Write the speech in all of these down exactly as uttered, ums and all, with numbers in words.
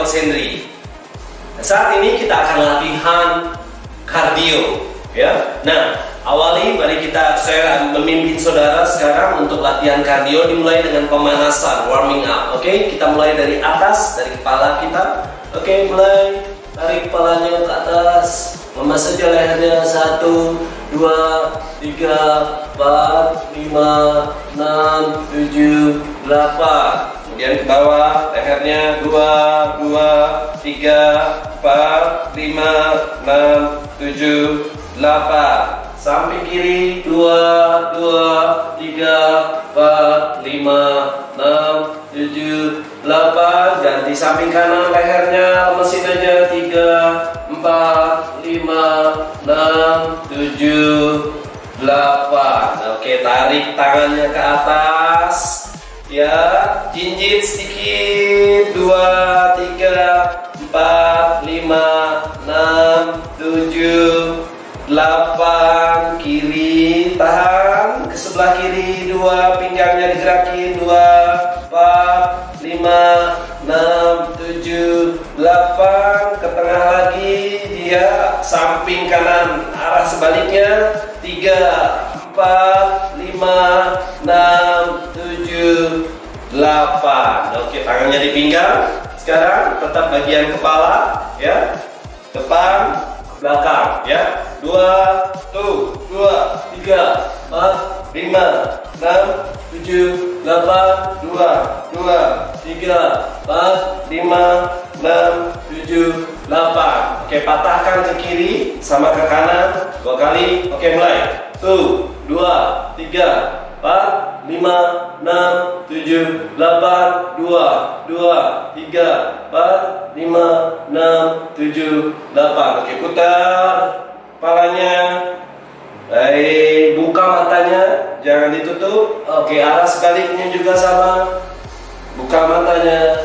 Coach Henry. Nah, saat ini kita akan latihan kardio, ya. Nah, awali mari kita saya memimpin saudara sekarang untuk latihan kardio dimulai dengan pemanasan, warming up. Oke, okay? Kita mulai dari atas, dari kepala kita. Oke, okay, mulai tarik kepalanya ke atas, lemas saja lehernya. Satu, dua, tiga, empat, lima, enam, tujuh, delapan. Kemudian ke bawah, lehernya dua, dua, tiga, empat, lima, enam, tujuh, delapan. Samping kiri, dua, dua, tiga, empat, lima, enam, tujuh, delapan. Ganti samping kanan, lehernya lemesin aja. Tiga, empat, lima, enam, tujuh, delapan. Oke, tarik tangannya ke atas. Ya, jinjit sedikit. Dua, tiga, empat, lima, enam, tujuh, delapan. Kiri, tahan. Ke sebelah kiri, dua, pinggangnya digerakin. Dua, empat, lima, enam, tujuh, delapan. Ke tengah lagi, dia samping kanan, arah sebaliknya. Tiga, empat, lima, enam, tujuh, delapan. Oke, tangannya di pinggang. Sekarang tetap bagian kepala, ya, depan, belakang, ya. Dua, tuh, dua, tiga, empat, lima, enam, tujuh, delapan. Dua, dua, tiga, empat, lima, enam, tujuh, delapan. Oke, patahkan ke kiri sama ke kanan dua kali. Oke, mulai. Tuh, dua, tiga, empat, lima, enam, tujuh, delapan. Dua, dua, tiga, empat, lima, enam, tujuh, delapan. Oke, putar kepalanya. Baik, buka matanya, jangan ditutup. Oke, arah sebaliknya juga sama. Buka matanya.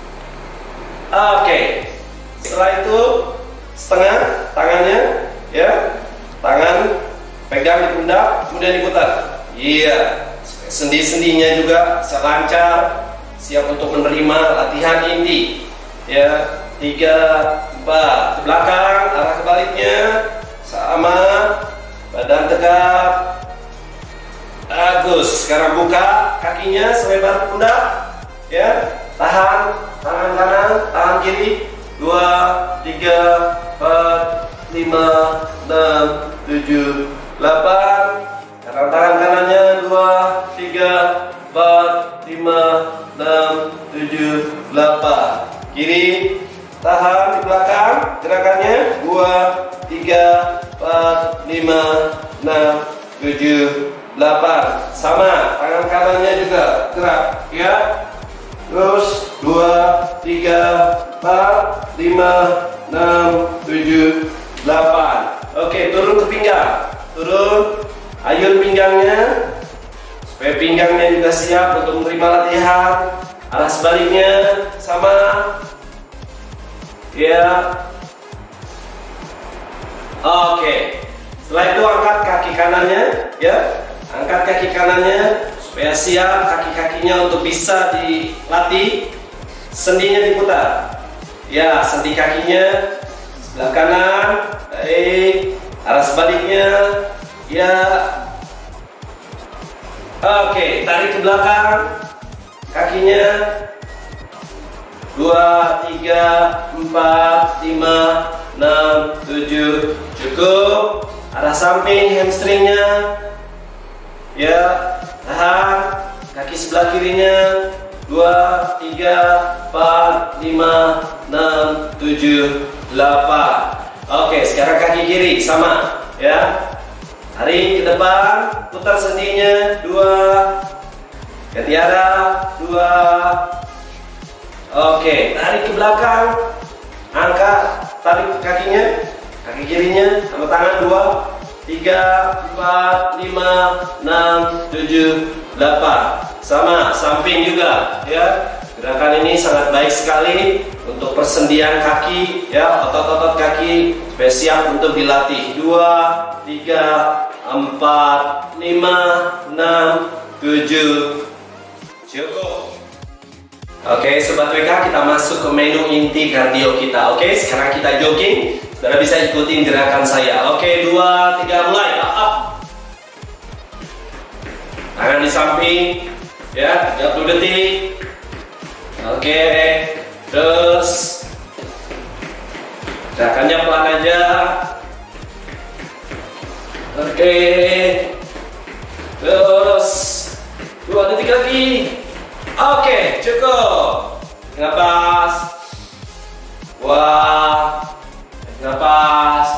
Oke, setelah itu setengah tangannya, ya, tangan pegang di pundak, kemudian diputar. Iya, sendi-sendinya juga selancar, siap untuk menerima latihan inti. Ya, tiga, empat, ke belakang, arah kebaliknya, sama, badan tegap. Bagus. Sekarang buka kakinya selebar pundak, ya, tahan, tangan kanan, tangan kiri. Dua, tiga, empat, lima, enam, tujuh, delapan. Kanan tangan kanannya. Dua, tiga, empat, lima, enam, tujuh, delapan. Kiri, tahan di belakang. Gerakannya. Dua, tiga, empat, lima, enam, tujuh, delapan. Sama, tangan kanannya juga gerak, ya. Terus dua, tiga, empat, lima, enam, tujuh, delapan. Oke, turun ke pinggang. Turun, ayun pinggangnya supaya pinggangnya juga siap untuk menerima latihan. Arah sebaliknya sama. Ya. Oke. Setelah itu angkat kaki kanannya, ya. Angkat kaki kanannya supaya siap kaki-kakinya untuk bisa dilatih. Sendinya diputar. Ya, sendi kakinya sebelah kanan. Baik. Arah sebaliknya. Ya. Oke, tarik ke belakang kakinya. Dua, tiga, empat, lima, enam, tujuh. Cukup. Arah samping hamstringnya. Ya, tahan. Kaki sebelah kirinya. Dua, tiga, empat, lima, enam, tujuh, delapan. Oke, sekarang kaki kiri sama, ya. Tarik ke depan, putar sendinya. Dua, ganti arah. Dua. Oke, tarik ke belakang, angkat, tarik kakinya, kaki kirinya sama tangan. Dua, tiga, empat, lima, enam, tujuh, delapan. Sama, samping juga, ya. Gerakan ini sangat baik sekali untuk persendian kaki, ya, otot-otot kaki supaya siap untuk dilatih. Dua, tiga, empat, lima, enam, tujuh. Cukup. Oke, Sobat W K, kita masuk ke menu inti kardio kita. Oke, sekarang kita jogging. Saudara bisa ikutin gerakan saya. Oke, dua, tiga, mulai. Up, up. Tangan di samping. Ya, tiga puluh detik. Oke, terus. Gerakannya pelan aja. Oke. Terus. Dua detik lagi. Oke, cukup. Napas. Wah. Napas.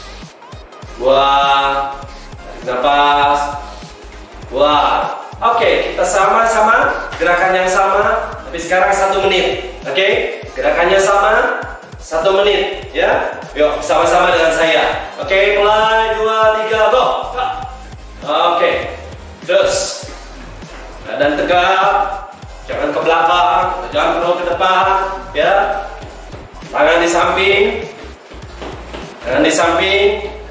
Wah. Napas. Wah. Oke, kita sama-sama gerakan yang sama, tapi sekarang satu menit. Oke, gerakannya sama, satu menit. Ya, yuk sama-sama dengan saya. Oke, mulai dua, tiga, go. Oke, terus badan tegak. Jangan ke belakang, jangan terlalu ke depan, ya. Tangan di samping, tangan di samping,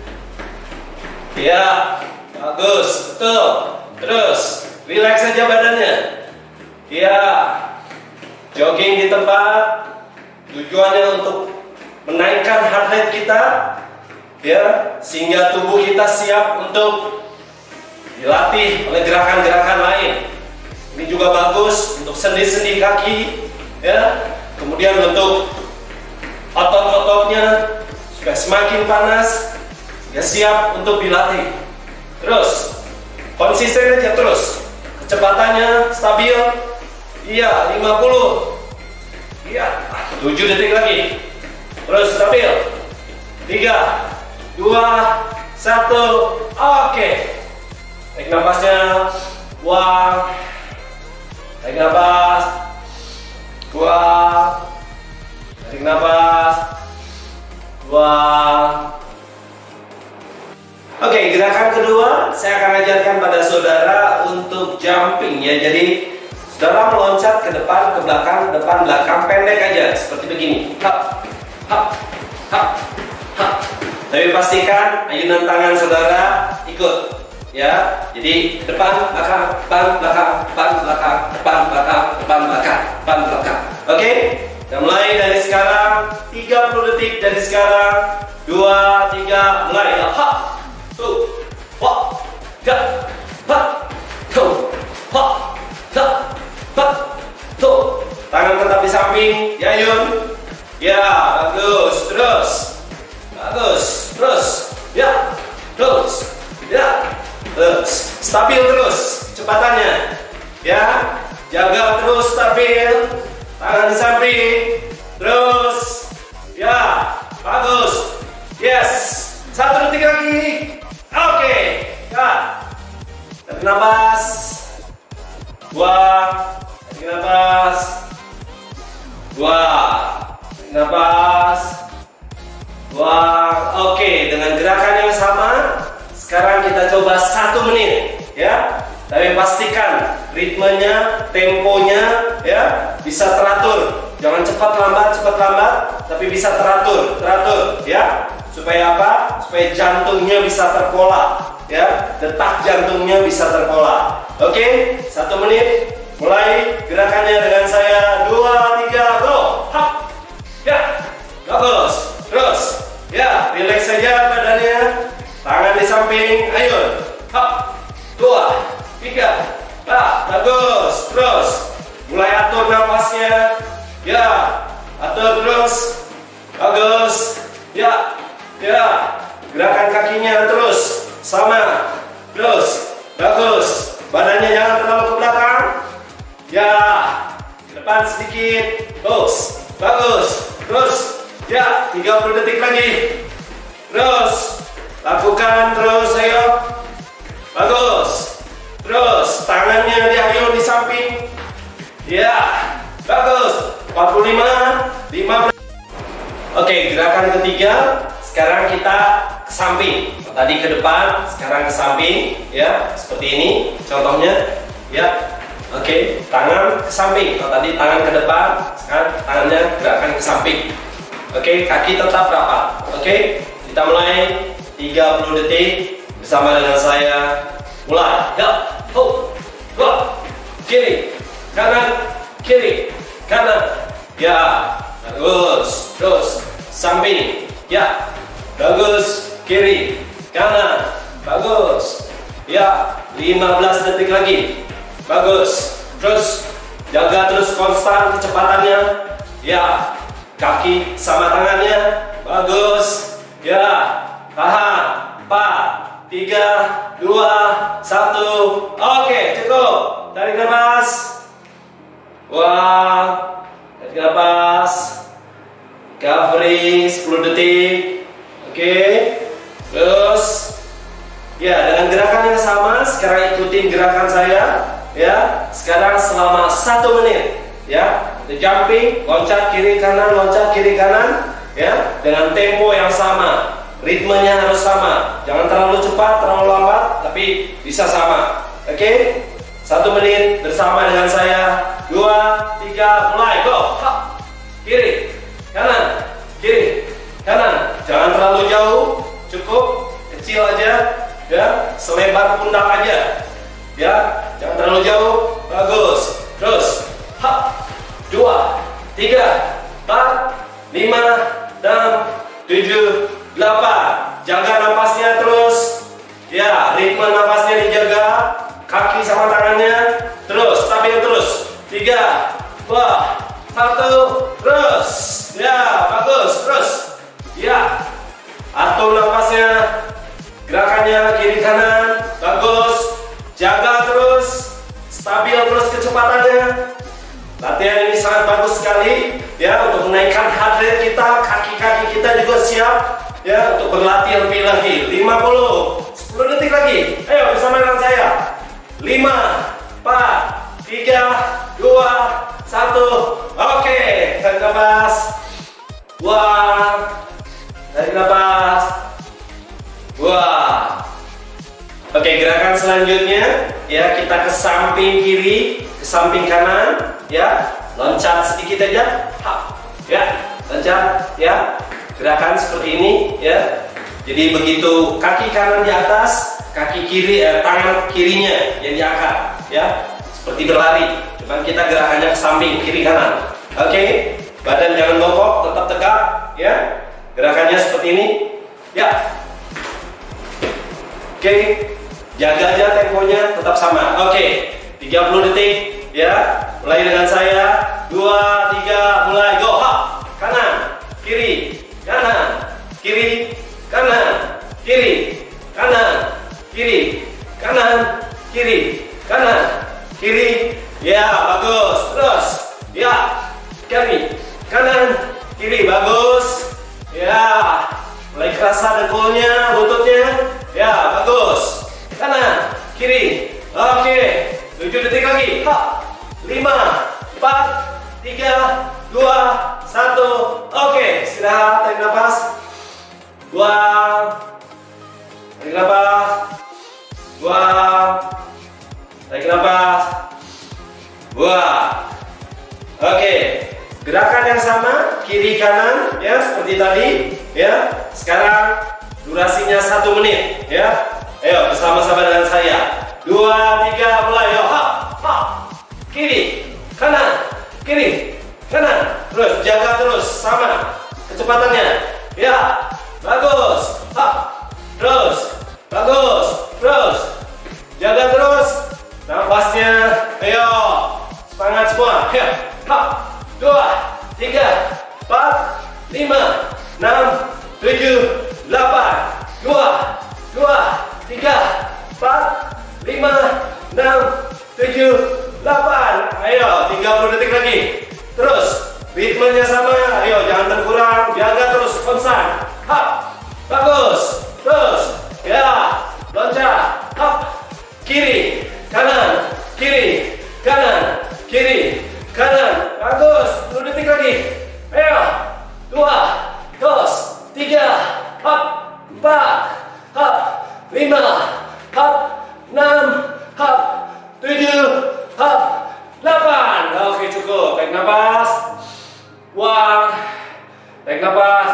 ya. Bagus, betul. Terus, relax saja badannya, ya. Jogging di tempat, tujuannya untuk menaikkan heart rate kita, ya, sehingga tubuh kita siap untuk dilatih oleh gerakan-gerakan lain. Ini juga bagus untuk sendi-sendi kaki, ya. Kemudian untuk otot-ototnya supaya semakin panas, ya, siap untuk dilatih. Terus konsisten aja terus. Kecepatannya stabil. Iya, lima puluh. Iya, tujuh detik lagi. Terus stabil. tiga, dua, satu. Oke. Tarik napasnya. Buang. Tarik nafas, buang, tarik nafas, buang. Oke, gerakan kedua saya akan ajarkan pada saudara untuk jumping, ya. Jadi saudara meloncat ke depan, ke belakang, ke depan, belakang, pendek aja seperti begini. Hap, hap, hap, hap. Tapi pastikan ayunan tangan saudara ikut. Ya, jadi depan, belakang, depan, belakang, depan, belakang, depan, belakang, depan, belakang, depan, belakang. Oke, kita mulai dari sekarang. tiga puluh detik dari sekarang. Dua, tiga, mulai. Hap, tuh, hap, gak, hap, tuh, hap, gak, hap, tuh. Tangan tetap di samping, ya Yun. Ya, bagus, terus, bagus, terus, ya, terus, ya. Terus, stabil terus kecepatannya, ya. Jaga terus stabil, tangan di samping, terus, ya, bagus, yes. Satu detik lagi, oke, ya. Tarik nafas, buang, tarik nafas, buang, tarik nafas, buang. Oke, dengan gerakan yang sama. Sekarang kita coba satu menit, ya. Tapi pastikan ritmenya, temponya, ya, bisa teratur. Jangan cepat lambat, cepat lambat, tapi bisa teratur, teratur, ya. Supaya apa? Supaya jantungnya bisa terpola, ya. Detak jantungnya bisa terpola. Oke, satu menit. Mulai gerakannya dengan saya. Dua, tiga, go. Hap, ya, bagus. Terus, ya, relax saja badannya. Tangan di samping, ayo, hap, dua, tiga, ah, bagus, terus, mulai atur nafasnya, ya, atur terus, bagus, ya, ya, gerakan kakinya terus, sama, terus, bagus, badannya jangan terlalu ke belakang, ya, ke depan sedikit, terus, bagus, terus, ya, tiga puluh detik lagi, terus. Lakukan terus, ayo. Bagus. Terus, tangannya diayun di samping. Ya, bagus. empat puluh lima, lima belas. Oke, gerakan ketiga. Sekarang kita ke samping. Tadi ke depan, sekarang ke samping. Ya, seperti ini contohnya. Ya, oke. Tangan ke samping. Kalau tadi tangan ke depan, sekarang tangannya gerakan ke samping. Oke, kaki tetap rapat. Oke, kita mulai. tiga puluh detik bersama dengan saya. Mulai. Ya. Ho. Dua. Kiri. Kanan. Kiri. kanan, ya, bagus, terus samping, ya, bagus, kiri, kanan, bagus, ya, lima belas detik lagi, bagus, terus jaga terus konstan kecepatannya, ya, kaki sama tangannya, bagus, ya, tahan, empat, tiga, dua, satu, oke, cukup, tarik nafas, wah, tarik nafas, recovery sepuluh detik, oke, terus, ya, dengan gerakan yang sama, sekarang ikutin gerakan saya, ya, sekarang selama satu menit, ya, the jumping, loncat kiri kanan, loncat kiri kanan, ya, dengan tempo yang sama, ritmenya harus sama, jangan terlalu cepat, terlalu lambat, tapi bisa sama, oke, satu menit bersama dengan saya, dua, tiga, mulai, go, hop, kiri, kanan, kiri, kanan, jangan terlalu jauh, cukup kecil aja, ya, selebar pundak aja, ya, jangan terlalu jauh, bagus, terus, hop, dua, tiga, empat, lima, enam, tujuh, delapan, jaga napasnya terus, ya, ritme napasnya dijaga, kaki sama tangannya, terus, stabil terus, tiga, dua, satu, terus, ya, bagus, terus, ya, atur napasnya, gerakannya kiri kanan, bagus, jaga terus, stabil terus kecepatannya. Latihan ini sangat bagus sekali, ya, untuk menaikkan heart rate kita, kaki-kaki kita juga siap, ya, untuk berlatih lebih lagi. lima puluh, sepuluh detik lagi, ayo bersama dengan saya, lima, empat, tiga, dua, satu, oke, tarik nafas, wah, tarik nafas, wah, oke, gerakan selanjutnya, ya, kita ke samping kiri, ke samping kanan, ya, loncat sedikit aja, hap, ya, loncat, ya, gerakan seperti ini, ya, jadi begitu kaki kanan di atas, kaki kiri, eh, tangan kirinya yang diangkat, ya, seperti berlari, cuman kita gerakannya ke samping kiri kanan, oke, badan jangan bongkok, tetap tegak, ya, gerakannya seperti ini, ya, oke, jaga aja temponya, tetap sama, oke, tiga puluh detik, ya, mulai dengan saya, dua, tiga, mulai, go, hop, kanan, kiri, kanan, kiri, kanan, kiri, kanan, kiri, kanan, kiri, kanan, kiri, ya, bagus, terus, ya, kiri, kanan, kiri, bagus, ya, mulai kerasa dengkulnya, lututnya, ya, bagus, kanan, kiri, oke, tujuh detik lagi, hop, lima, empat, tiga, dua, satu, oke, istirahat, tarik nafas, buang, tarik nafas, buang, tarik nafas, buang, oke, gerakan yang sama, kiri kanan, ya, seperti tadi, ya, sekarang durasinya satu menit, ya, ayo bersama-sama dengan saya, dua, tiga, mulai, yo, hop, hop, kiri, kanan, kiri, kanan, terus jaga terus sama kecepatannya, ya, bagus, hop, terus, bagus, terus, jaga terus, nafasnya, ayo, semangat semua, ya, hop, dua, tiga, empat, lima, enam, tujuh, delapan, dua, dua, tiga, empat, lima, enam, tujuh, delapan, ayo, tiga puluh detik lagi, terus, ritmenya sama, ayo, jangan berkurang, jaga terus, konstan, hop, bagus, terus, ya, loncat, hop, kiri, kanan, kiri, kanan, kiri, kanan, bagus, sepuluh detik lagi, ayo, dua, terus, tiga, hop, empat, hop, lima, hop, enam, hop, tujuh, hop, delapan, oke, cukup, tarik nafas, buang, tarik nafas,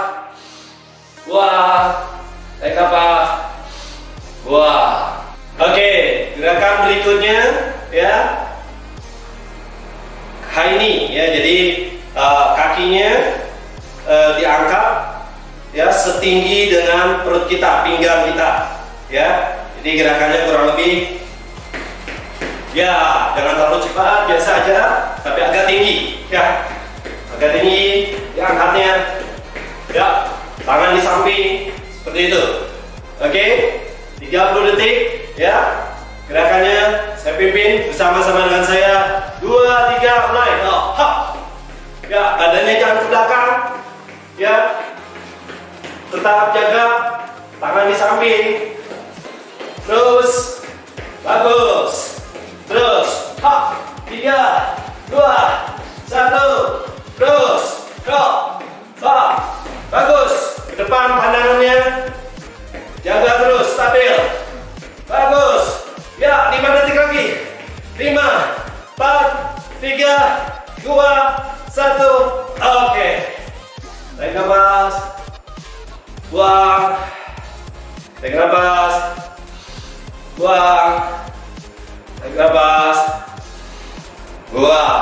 buang, tarik nafas, buang. Oke, gerakan berikutnya, ya, high knee ya, jadi uh, kakinya uh, diangkat ya setinggi dengan perut kita, pinggang kita ya. Jadi gerakannya kurang lebih ya, jangan terlalu cepat, biasa aja, tapi agak tinggi ya, agak tinggi diangkatnya ya, tangan di samping seperti itu. Oke, tiga puluh detik ya. Gerakannya saya pimpin bersama-sama dengan saya. Dua, tiga, mulai. Oh, hop. Ya, badannya jangan ke belakang. Ya, tetap jaga tangan di samping. Terus, bagus. Terus, hop. Tiga, dua, satu. Terus, hop, hop. Bagus. Ke depan pandangannya. Jaga terus, stabil. Bagus. Ya, lima detik lagi. Lima, empat, tiga, dua, satu. Oke. Tarik nafas. Buang. Tarik nafas. Buang. Tarik nafas. Buang.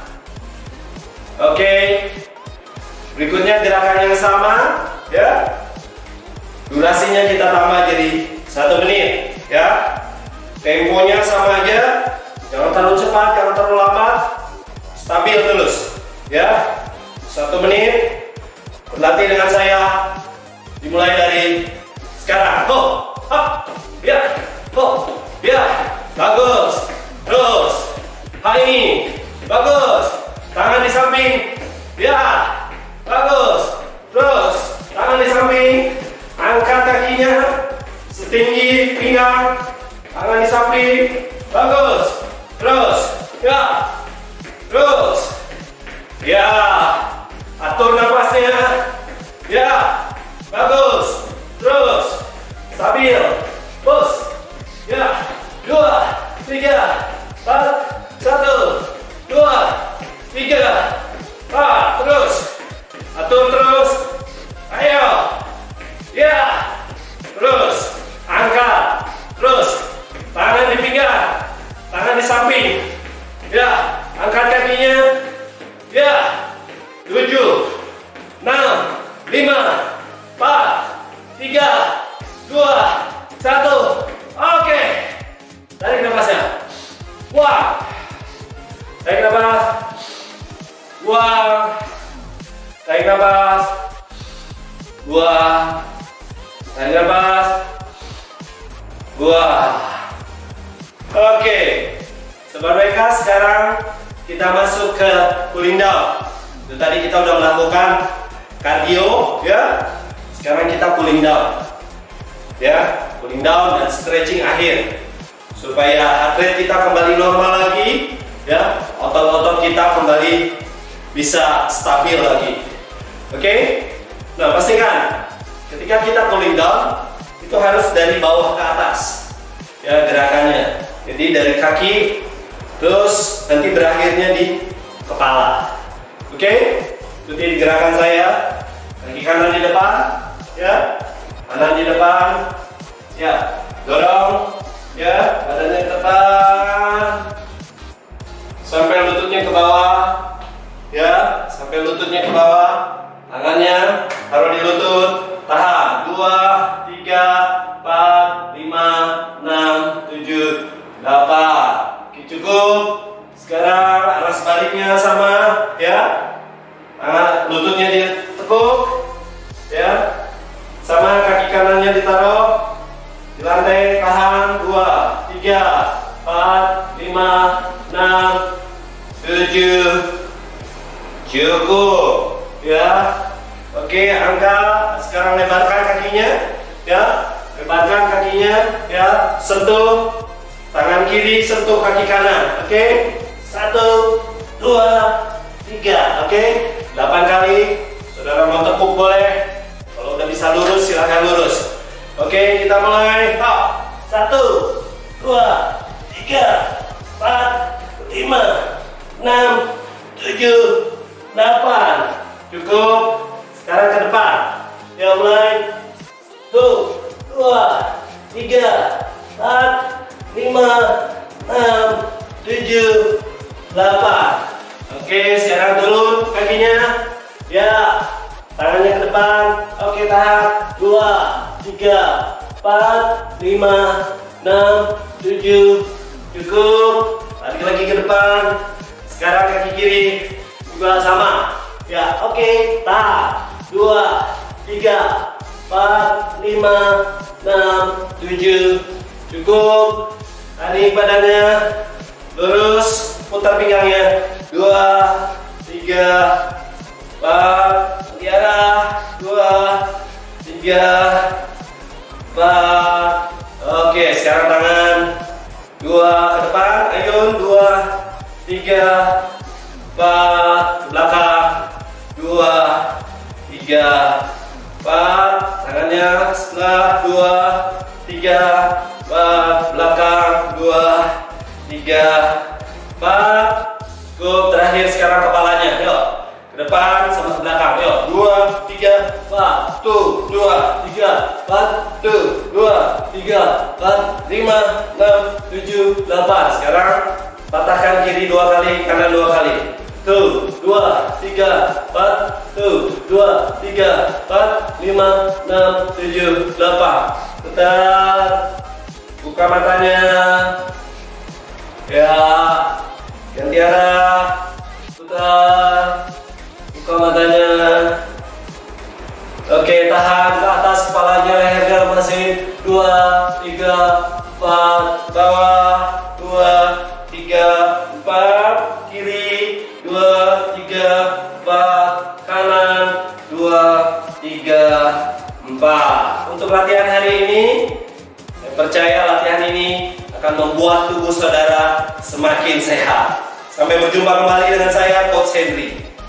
Oke. Berikutnya gerakan yang sama, ya. Durasinya kita tambah jadi satu menit, ya. Temponya sama aja, jangan terlalu cepat, jangan terlalu lambat, stabil terus, ya. Satu menit, berlatih dengan saya. Dimulai dari sekarang. Ho, hop, ya, ho, ya, bagus. Terus, high knee, bagus. Tangan di samping, ya, bagus. Terus, tangan di samping, angkat kakinya setinggi pinggang. Tangan di samping, bagus. Terus, ya, terus, ya, atur nafasnya, ya, bagus. Terus, stabil, push, ya, dua, tiga, empat, satu, dua, tiga, empat, terus, atur terus, ayo, ya, terus, angkat, terus. Tangan di pinggang, tangan di samping, ya, angkat kakinya, ya, tujuh, enam, lima, empat, tiga, dua, satu, oke, tarik nafasnya, buang, tarik nafas, buang, tarik nafas, buang, tarik nafas, buang. Oke, Sobat W K, sekarang kita masuk ke cooling down. Itu tadi kita udah melakukan cardio, ya. Sekarang kita cooling down, ya, cooling down dan stretching akhir supaya heart rate kita kembali normal lagi, ya, otot-otot kita kembali bisa stabil lagi. Oke, nah pastikan ketika kita cooling down itu harus dari bawah ke atas, ya, gerakannya. Jadi dari kaki terus nanti berakhirnya di kepala. Oke, ikuti gerakan saya. Kaki kanan di depan, ya, kanan di depan, ya, dorong, ya, badannya ke depan sampai lututnya ke bawah, ya, sampai lututnya ke bawah. Tangannya taruh di lutut, tahan. Dua, tiga, empat, lima, enam, tujuh, delapan. Oke, cukup. Sekarang arah sebaliknya sama, ya. Tangan lututnya ditekuk, ya. Sama kaki kanannya ditaruh di lantai, tahan. Dua, tiga, empat, lima, enam, tujuh. Cukup, ya. Oke, angkat. Sekarang lebarkan kakinya, ya. Lebarkan kakinya, ya. Sentuh tangan kiri, sentuh kaki kanan. Oke, satu, dua, tiga. Oke, delapan kali. Saudara mau tepuk boleh. Kalau udah bisa lurus, silahkan lurus. Oke, kita mulai. Hop. Satu, dua, tiga, empat, lima, enam, tujuh, delapan. Cukup. Sekarang ke depan. Ya, mulai. Tuh, dua, tiga, empat, lima, enam, tujuh, delapan. Oke. Oke, sekarang turun kakinya. Ya, tangannya ke depan. Oke, tahan. Dua, tiga, empat, lima, enam, tujuh. Cukup. Tarik lagi ke depan. Sekarang kaki kiri juga sama. Ya, oke. Tahan. Dua, tiga, empat, lima, enam, tujuh. Cukup. Tarik badannya. Lurus. Putar pinggangnya. Dua, tiga, empat. Tiara. Dua, tiga, empat. Oke, sekarang tangan. Dua ke depan. Ayun. Dua, tiga, empat. Ke belakang. Dua, tiga, empat. Tangannya sebelah. Dua, tiga, empat. Belakang. Dua, tiga, empat. Cukup. Terakhir sekarang kepalanya. Yuk, ke depan sama ke belakang. Yuk, dua, tiga, empat. Tuh, dua, tiga, empat. Tuh, dua, tiga, empat, lima, enam, tujuh, delapan. Sekarang patahkan kiri dua kali, kanan dua kali. Tuh, dua, tiga, empat. Tuh, dua, tiga, empat, lima, enam, tujuh, delapan. Putar. Buka matanya. Ya, ganti arah. Putar. Buka matanya. Oke, tahan ke atas kepalanya, lehernya lepasin. Dua, tiga, empat. Bawah. Dua, tiga, empat. Kiri. Dua, tiga, empat. Kanan. Dua, tiga, empat. Untuk latihan hari ini, saya percaya latihan ini akan membuat tubuh saudara semakin sehat. Sampai berjumpa kembali dengan saya, Coach Henry.